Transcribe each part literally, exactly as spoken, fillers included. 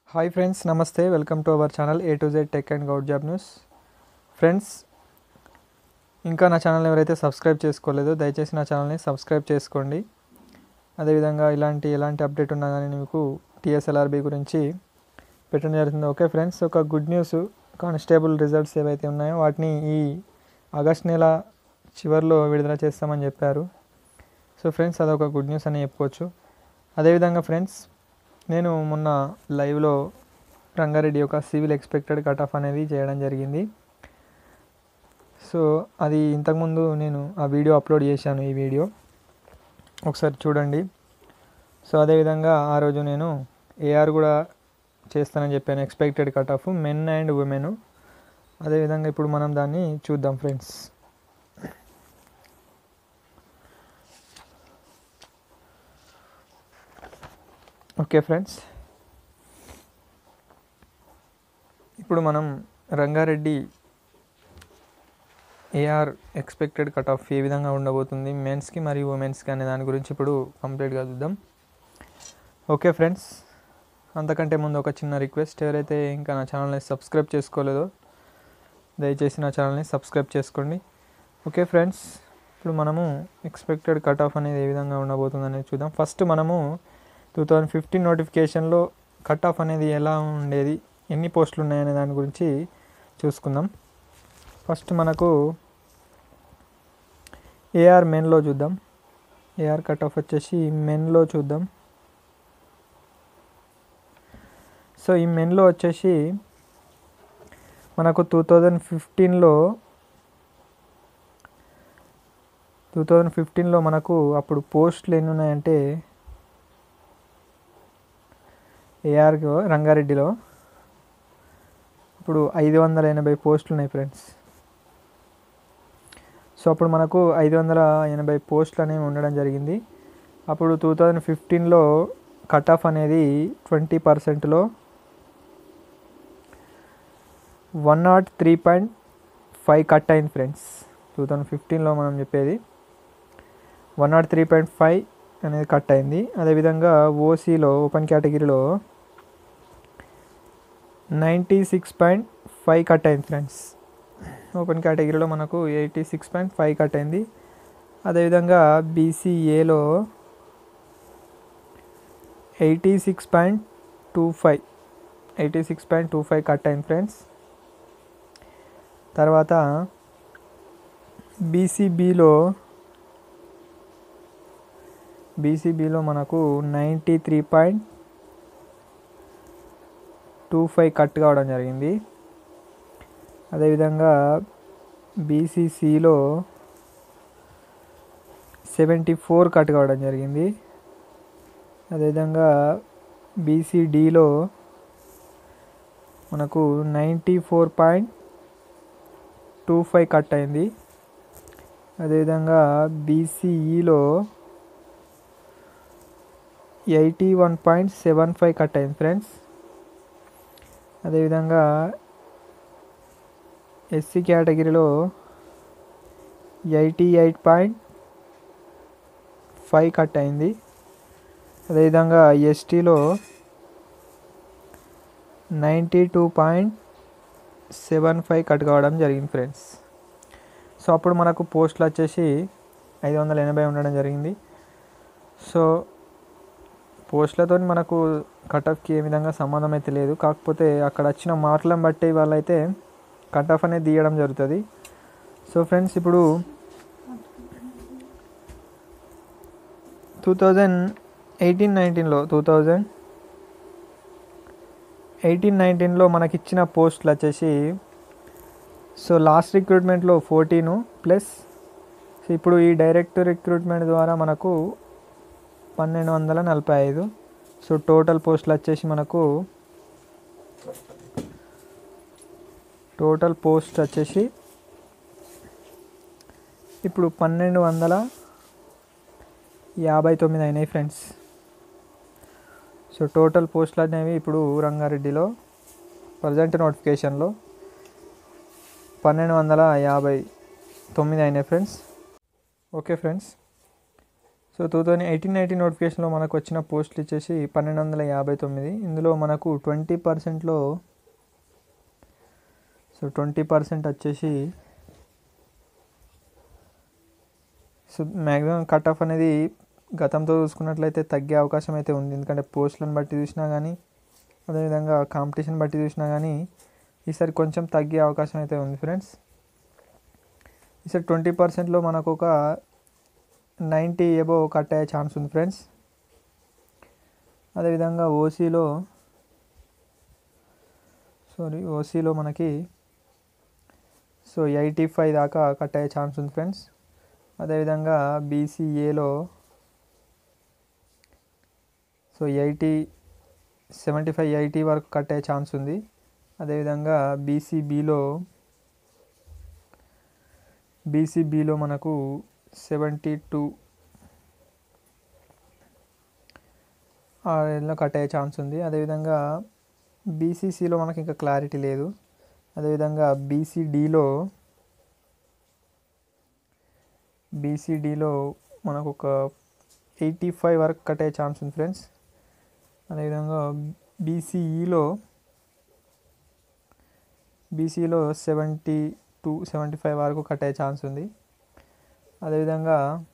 Hi friends, నమస్తే. Welcome to our channel A to Z tech and govt job news. Friends, ఇంకా నా channel ఎవరైతే subscribe చేసుకోలేదో దయచేసి నా ఛానల్ని సబ్స్క్రైబ్ చేసుకోండి. అదేవిధంగా ఇలాంటి ఎలాంటి అప్డేట్ ఉన్నా కానీ మీకు టీఎస్ఎల్ఆర్బి గురించి పెట్టడం జరుగుతుంది. ఓకే ఫ్రెండ్స్, ఒక గుడ్ న్యూస్, కానిస్టేబుల్ రిజల్ట్స్ ఏవైతే ఉన్నాయో వాటిని ఈ ఆగస్ట్ నెల చివరిలో విడుదల చేస్తామని చెప్పారు. సో ఫ్రెండ్స్, అదొక గుడ్ న్యూస్ అని చెప్పుకోవచ్చు. అదేవిధంగా ఫ్రెండ్స్, నేను మొన్న లైవ్లో రంగారెడ్డి యొక్క సివిల్ ఎక్స్పెక్టెడ్ కట్ ఆఫ్ అనేది చేయడం జరిగింది. సో అది ఇంతకుముందు నేను ఆ వీడియో అప్లోడ్ చేశాను. ఈ వీడియో ఒకసారి చూడండి. సో అదేవిధంగా ఆ రోజు నేను ఏఆర్ కూడా చేస్తానని చెప్పాను, expected cut off men and women. అదేవిధంగా ఇప్పుడు మనం దాన్ని చూద్దాం ఫ్రెండ్స్. ఓకే ఫ్రెండ్స్, ఇప్పుడు మనం Rangareddy AR expected cut off ఏ విధంగా ఉండబోతుంది మెన్స్కి మరియు ఉమెన్స్కి అనే దాని గురించి ఇప్పుడు కంప్లీట్గా చూద్దాం. ఓకే ఫ్రెండ్స్, అంతకంటే ముందు ఒక చిన్న రిక్వెస్ట్, ఎవరైతే ఇంకా నా ఛానల్ని సబ్స్క్రైబ్ చేసుకోలేదో దయచేసి నా ఛానల్ని సబ్స్క్రైబ్ చేసుకోండి. ఓకే ఫ్రెండ్స్, ఇప్పుడు మనము ఎక్స్పెక్టెడ్ కట్ ఆఫ్ అనేది ఏ విధంగా ఉండబోతుంది అనేది చూద్దాం. ఫస్ట్ మనము టూ థౌజండ్ ఫిఫ్టీన్ నోటిఫికేషన్లో కట్ ఆఫ్ అనేది ఎలా ఉండేది, ఎన్ని పోస్టులు ఉన్నాయనే దాని గురించి చూసుకుందాం. ఫస్ట్ మనకు ఏఆర్ మెన్లో చూద్దాం. ఏఆర్ కట్ ఆఫ్ వచ్చేసి మెన్లో చూద్దాం. సో ఈ మెన్లో వచ్చేసి మనకు టూ థౌజండ్ ఫిఫ్టీన్లో టూ థౌజండ్ ఫిఫ్టీన్లో మనకు అప్పుడు పోస్టులు ఎన్ని ఉన్నాయంటే ఏఆర్ రంగారెడ్డిలో ఇప్పుడు ఐదు వందల ఎనభై పోస్టులు ఉన్నాయి ఫ్రెండ్స్. సో అప్పుడు మనకు ఐదు వందల ఎనభై పోస్టులు అనేవి ఉండడం జరిగింది. అప్పుడు టూ థౌజండ్ ఫిఫ్టీన్లో కట్ ఆఫ్ అనేది ట్వంటీ పర్సెంట్లో one nought three point five cut అయింది ఫ్రెండ్స్. టూ థౌజండ్ ఫిఫ్టీన్లో మనం చెప్పేది one nought three point five అనేది కట్ అయింది. అదేవిధంగా ఓసీలో ఓపెన్ కేటగిరీలో ninety six point five cut అయింది ఫ్రెండ్స్. ఓపెన్ కేటగిరీలో మనకు eighty six point five cut అయింది. అదేవిధంగా బీసీఏలో eighty six point two five eighty six point two five cut అయింది ఫ్రెండ్స్. తర్వాత బీసీబీలో బీసీబీలో మనకు ninety three point two five cut కావడం జరిగింది. అదేవిధంగా బీసీసీలో సెవెంటీ ఫోర్ కట్ కావడం జరిగింది. అదేవిధంగా బీసీడీలో మనకు ninety four point two five cut అయింది. అదేవిధంగా బీసీఈలో eighty one point seven five cut అయింది ఫ్రెండ్స్. అదేవిధంగా ఎస్సీ కేటగిరీలో eighty eight point five cut అయింది. అదేవిధంగా ఎస్టీలో ninety two point seven five cut కావడం జరిగింది ఫ్రెండ్స్. సో అప్పుడు మనకు పోస్టులు వచ్చేసి ఐదు వందల ఎనభై ఉండడం జరిగింది. సో పోస్టులతో మనకు కట్ ఆఫ్కి ఏ విధంగా సంబంధం అయితే లేదు. కాకపోతే అక్కడ వచ్చిన మార్కులను బట్టి వాళ్ళైతే కట్ ఆఫ్ అనేది తీయడం జరుగుతుంది. సో ఫ్రెండ్స్, ఇప్పుడు టూ థౌజండ్ ఎయిటీన్ నైన్టీన్లో టూ థౌజండ్ ఎయిటీన్ నైన్టీన్లో మనకి ఇచ్చిన పోస్టులు వచ్చేసి సో లాస్ట్ రిక్రూట్మెంట్లో ఫోర్టీను ప్లస్ సో ఇప్పుడు ఈ డైరెక్ట్ రిక్రూట్మెంట్ ద్వారా మనకు పన్నెండు వందల నలభై ఐదు. సో టోటల్ పోస్టులు వచ్చేసి మనకు టోటల్ పోస్ట్ వచ్చేసి ఇప్పుడు పన్నెండు వందల యాభై తొమ్మిది అయినాయి ఫ్రెండ్స్. సో టోటల్ పోస్టులు అనేవి ఇప్పుడు రంగారెడ్డిలో ప్రజెంట్ నోటిఫికేషన్లో పన్నెండు వందల యాభై తొమ్మిది అయినాయి friends. Okay friends, so two thousand eighteen nineteen నోటిఫికేషన్లో మనకు వచ్చిన పోస్టులు వచ్చేసి పన్నెండు వందల యాభై తొమ్మిది. ఇందులో మనకు ట్వంటీ పర్సెంట్లో సో ట్వంటీ పర్సెంట్ వచ్చేసి సో మ్యాక్సిమం కట్ ఆఫ్ అనేది గతంతో చూసుకున్నట్లయితే తగ్గే అవకాశం అయితే ఉంది. ఎందుకంటే పోస్టులను బట్టి చూసినా కానీ అదేవిధంగా కాంపిటీషన్ బట్టి చూసినా కానీ ఈసారి కొంచెం తగ్గే అవకాశం అయితే ఉంది ఫ్రెండ్స్. ఈసారి ట్వంటీ పర్సెంట్లో మనకు ఒక నైంటీ ఎబో కట్ అయ్యే ఛాన్స్ ఉంది ఫ్రెండ్స్. అదేవిధంగా ఓసీలో సారీ ఓసీలో మనకి సో ఎయిటీ ఫైవ్ దాకా కట్ అయ్యే ఛాన్స్ ఉంది ఫ్రెండ్స్. అదేవిధంగా బీసీఏలో so eighty seventy five eighty వరకు కట్ అయ్యే ఛాన్స్ ఉంది. అదేవిధంగా బీసీబీలో బీసీబీలో మనకు సెవెంటీ టూ ఆ రేంజ్లో కట్ అయ్యే ఛాన్స్ ఉంది. అదేవిధంగా బీసీసీలో మనకి ఇంకా క్లారిటీ లేదు. అదేవిధంగా బీసీడీలో బీసీడీలో మనకు ఒక ఎయిటీ ఫైవ్ వరకు కట్ అయ్యే ఛాన్స్ ఉంది ఫ్రెండ్స్. అదేవిధంగా బీసీఈలో బీసీలో సెవెంటీ టూ సెవెంటీ ఫైవ్ వరకు కట్ అయ్యే ఛాన్స్ ఉంది. అదేవిధంగా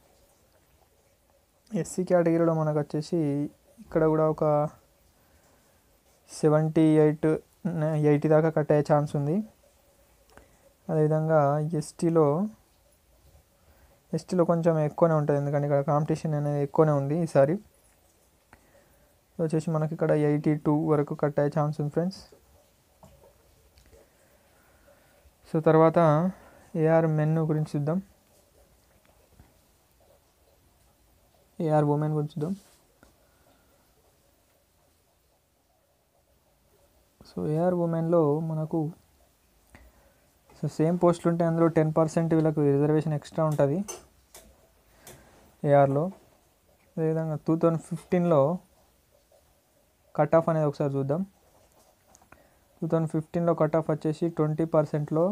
ఎస్సీ కేటగిరీలో మనకు వచ్చేసి ఇక్కడ కూడా ఒక సెవెంటీ ఎయిట్ ఎయిటీ దాకా కట్ అయ్యే ఛాన్స్ ఉంది. అదేవిధంగా ఎస్టీలో ఎస్టీలో కొంచెం ఎక్కువనే ఉంటుంది, ఎందుకంటే ఇక్కడ కాంపిటీషన్ అనేది ఎక్కువనే ఉంది ఈసారి. వచ్చేసి మనకి ఇక్కడ ఎయిటీ టూ వరకు కట్ అయ్యే ఛాన్స్ ఉంది ఫ్రెండ్స్. సో తర్వాత ఏఆర్ మెన్ గురించి చూద్దాం, ఏఆర్ ఉమెన్ గురించి చూద్దాం. సో ఏఆర్ ఉమెన్లో మనకు సో సేమ్ పోస్టులు ఉంటే అందులో టెన్ పర్సెంట్ వీళ్ళకు రిజర్వేషన్ ఎక్స్ట్రా ఉంటుంది ఏఆర్లో. అదేవిధంగా టూ థౌజండ్ ఫిఫ్టీన్లో కట్ ఆఫ్ అనేది ఒకసారి చూద్దాం. టూ థౌజండ్ ఫిఫ్టీన్లో కట్ ఆఫ్ వచ్చేసి ట్వంటీ పర్సెంట్లో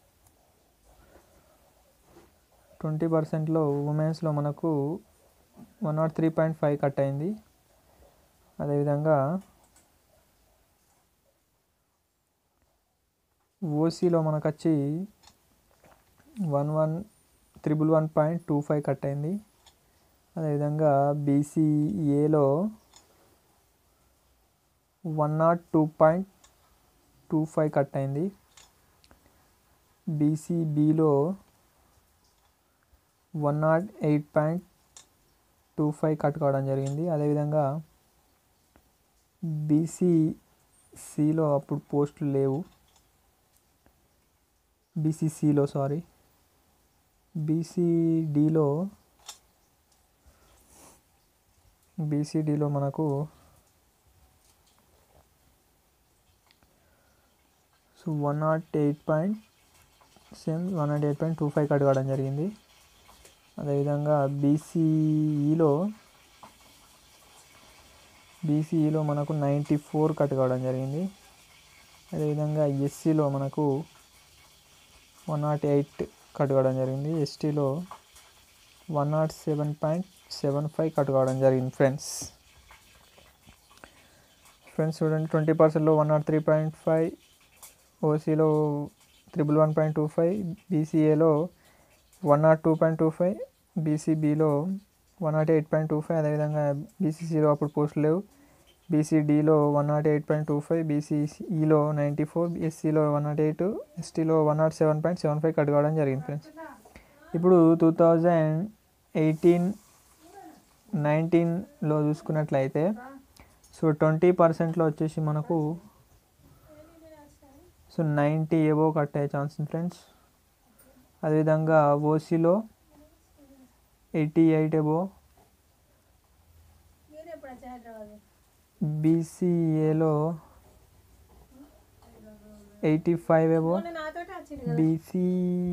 ట్వంటీ పర్సెంట్లో ఉమెన్స్లో మనకు one nought three point five cut అయింది. అదేవిధంగా ఓసీలో మనకు వచ్చి one one triple one point two five cut అయింది. అదేవిధంగా బీసీఏలో one nought two point two five cut అయింది. బీసీబీలో one nought eight point two five cut కావడం జరిగింది. అదేవిధంగా బీసీసీలో అప్పుడు పోస్టులు లేవు, బీసీసీలో సారీ బీసీడీలో బీసీడీలో మనకు so one nought eight point same one nought eight point two five cut కావడం జరిగింది. అదేవిధంగా బీసీఈలో బీసీఈలో మనకు నైంటీ ఫోర్ కట్ కావడం జరిగింది. అదేవిధంగా ఎస్సీలో మనకు వన్ నాట్ ఎయిట్ కట్ కావడం జరిగింది. ఎస్టీలో one nought seven point seven five cut కావడం జరిగింది ఫ్రెండ్స్. ఫ్రెండ్స్ చూడండి, ట్వంటీ పర్సెంట్లో one nought three point five, ఓసీలో triple one point two five, బీసీఏలో one nought two point two five, బీసీబీలో one nought eight point two five, అదేవిధంగా బీసీసీలో అప్పుడు పోస్టులు లేవు, బీసీడీలో one nought eight point two five, బీసీఈలో నైంటీ ఫోర్, ఎస్సీలో వన్ నాట్ ఎయిట్, ఎస్టీలో one nought seven point seven five cut కావడం జరిగింది ఫ్రెండ్స్. ఇప్పుడు టూ థౌజండ్ ఎయిటీన్ నైన్టీన్లో చూసుకున్నట్లయితే సో ట్వంటీ పర్సెంట్లో వచ్చేసి మనకు సో నైంటీ ఎబో కట్ అయ్యే ఛాన్స్ ఉంది ఫ్రెండ్స్. అదేవిధంగా ఓసీలో ఎయిటీ ఎయిట్ ఎబో, బీసీఏలో eighty five above, BC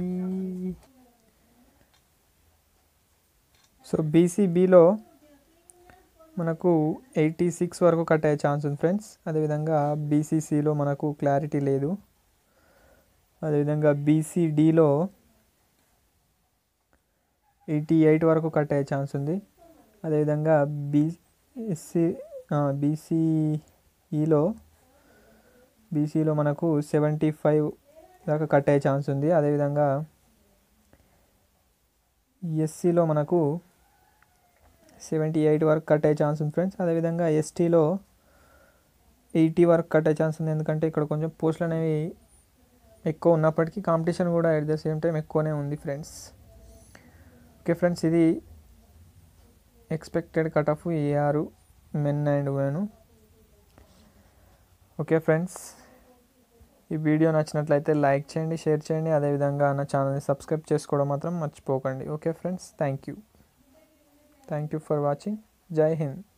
so బీసీబీలో మనకు ఎయిటీ సిక్స్ వరకు కట్ అయ్యే ఛాన్స్ ఉంది ఫ్రెండ్స్. అదేవిధంగా బీసీసీలో మనకు క్లారిటీ లేదు. అదేవిధంగా బీసీడీలో ఎయిటీ ఎయిట్ వరకు కట్ అయ్యే ఛాన్స్ ఉంది. అదేవిధంగా బీఎస్సీ బీసీఈలో బీసీలో మనకు సెవెంటీ ఫైవ్ దాకా కట్ అయ్యే ఛాన్స్ ఉంది. అదేవిధంగా ఎస్సీలో మనకు సెవెంటీ ఎయిట్ వరకు కట్ అయ్యే ఛాన్స్ ఉంది ఫ్రెండ్స్. అదేవిధంగా ఎస్టీలో ఎయిటీ వరకు కట్ అయ్యే ఛాన్స్ ఉంది, ఎందుకంటే ఇక్కడ కొంచెం పోస్టులు అనేవి ఎక్కువ ఉన్నప్పటికీ కాంపిటీషన్ కూడా ఎట్ ద సేమ్ టైం ఎక్కువనే ఉంది ఫ్రెండ్స్. ఓకే ఫ్రెండ్స్, ఇది expected cut off AR men and women. Okay friends, ఈ వీడియో నచ్చినట్లయితే లైక్ చేయండి, షేర్ చేయండి, అదేవిధంగా నా ఛానల్ని సబ్స్క్రైబ్ చేసుకోవడం మాత్రం మర్చిపోకండి. Okay friends, thank you thank you for watching. జై హింద్.